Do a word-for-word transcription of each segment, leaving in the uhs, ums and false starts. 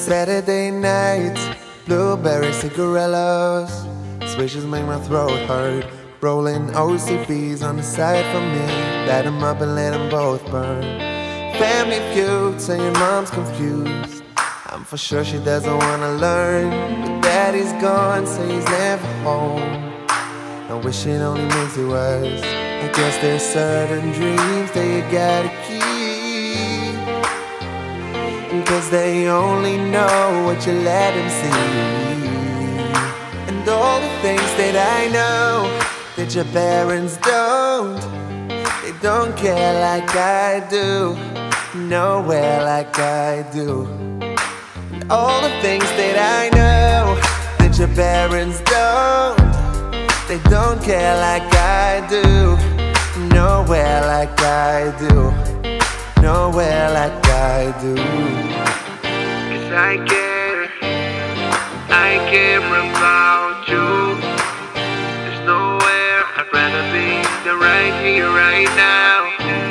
Saturday nights, blueberry cigarillos, swishes make my throat hurt. Rolling O C Bs on the side for me, light them up and let them both burn. Family feud, saying mom's confused, I'm for sure she doesn't wanna learn. But daddy's gone, say he's never home. I wish it only makes it worse. I guess there's certain dreams that you gotta keep, cause they only know what you let them see. And all the things that I know that your parents don't, they don't care like I do, nowhere like I do. And all the things that I know that your parents don't, they don't care like I do, nowhere like I do, nowhere like I do. Cause I care, I care about you. There's nowhere I'd rather be than right here, right now.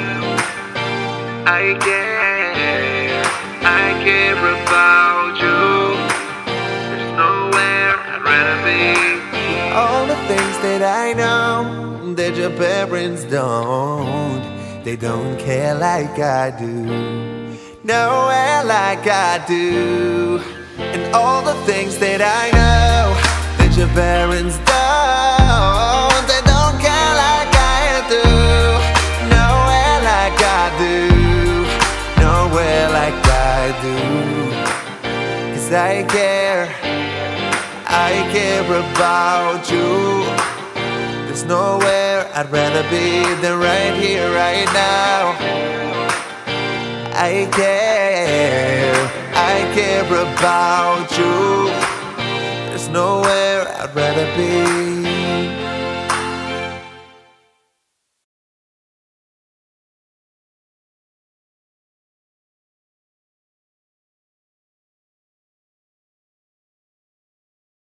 I care, I care about you. There's nowhere I'd rather be. All the things that I know that your parents don't, they don't care like I do, nowhere like I do. And all the things that I know that your parents don't, they don't care like I do, nowhere like I do, nowhere like I do. Cause I care, I care about you. There's nowhere I'd rather be than right here, right now. I care, I care about you. There's nowhere I'd rather be.